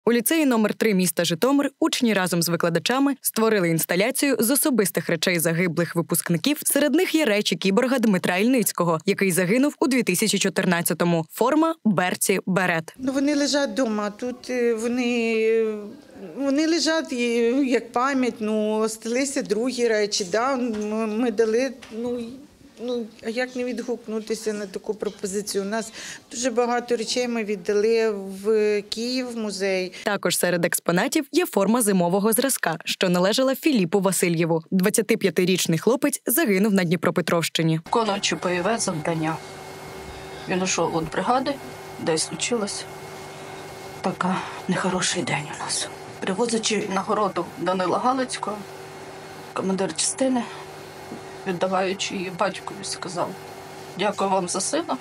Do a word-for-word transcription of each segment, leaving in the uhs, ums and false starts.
У ліцеї номер три міста Житомир учні разом з викладачами створили інсталяцію з особистих речей загиблих випускників. Серед них є речі кіборга Дмитра Ільницького, який загинув у дві тисячі чотирнадцятому. Форма, берці, берет. Ну, вони лежать вдома, тут вони, вони лежать як пам'ять, ну, сталися другі речі, да? Ми дали, ну, Ну, а як не відгукнутися на таку пропозицію? У нас дуже багато речей ми віддали в Київ, музей. Також серед експонатів є форма зимового зразка, що належала Філіпу Васильєву. двадцятип'ятирічний хлопець загинув на Дніпропетровщині. Виконуючи бойове завдання. Він ушов від бригади, десь случилось така нехороший день у нас. Привозячи нагороду Данила Галицького, командир частини, віддаваючи її батькові, сказав: дякую вам за сина.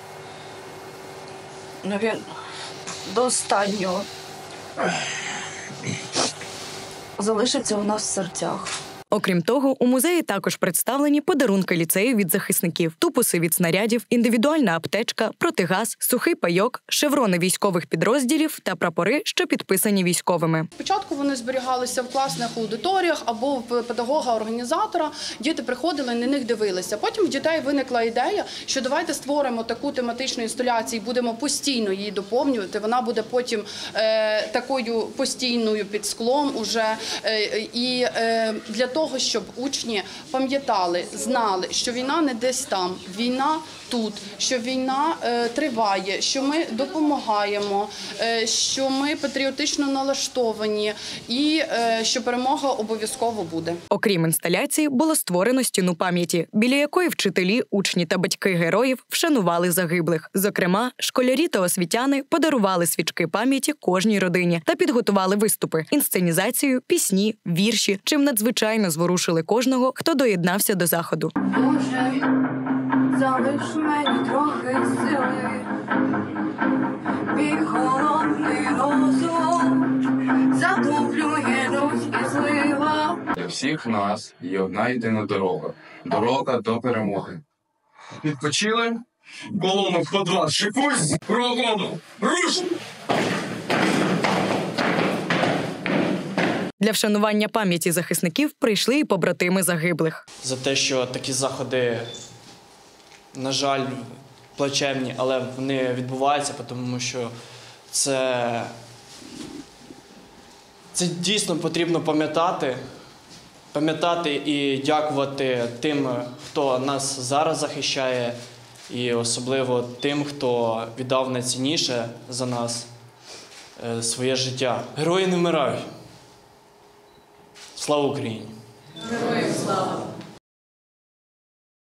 Він до останнього залишиться у нас в серцях. Окрім того, у музеї також представлені подарунки ліцею від захисників, тупуси від снарядів, індивідуальна аптечка, протигаз, сухий пайок, шеврони військових підрозділів та прапори, що підписані військовими. Спочатку вони зберігалися в класних аудиторіях або в педагога-організатора. Діти приходили, на них дивилися. Потім в дітей виникла ідея, що давайте створимо таку тематичну інсталяцію, будемо постійно її доповнювати. Вона буде потім е, такою постійною під склом уже. Е, і е, для того, того, щоб учні пам'ятали, знали, що війна не десь там, війна тут, що війна е, триває, що ми допомагаємо, е, що ми патріотично налаштовані і е, що перемога обов'язково буде. Окрім інсталяції, було створено стіну пам'яті, біля якої вчителі, учні та батьки героїв вшанували загиблих. Зокрема, школярі та освітяни подарували свічки пам'яті кожній родині та підготували виступи, інсценізацію, пісні, вірші, чим надзвичайно зворушили кожного, хто доєднався до заходу. Боже, залиш мені трохи сили, мій холодний розум затоплює дощ і злива. Для всіх нас є одна єдина дорога. Дорога до перемоги. Відпочили? Колону в квадрат, шикусь, прогону, руш! Для вшанування пам'яті захисників прийшли і побратими загиблих. За те, що такі заходи, на жаль, плачевні, але вони відбуваються, тому що це, це дійсно потрібно пам'ятати, пам'ятати і дякувати тим, хто нас зараз захищає, і особливо тим, хто віддав найцінніше за нас своє життя. Герої не вмирають. Слава Україні! Героям слава!